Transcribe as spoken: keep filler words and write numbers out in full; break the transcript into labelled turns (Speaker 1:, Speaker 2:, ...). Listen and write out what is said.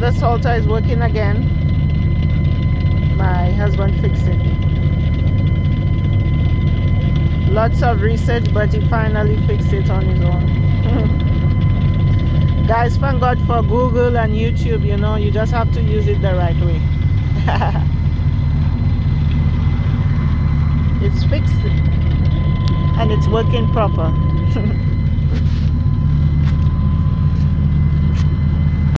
Speaker 1: the salter is working again. My husband fixed it. Lots of research, but he finally fixed it on his own. Guys, thank God for Google and YouTube. You know, you just have to use it the right way. It's fixed and it's working proper.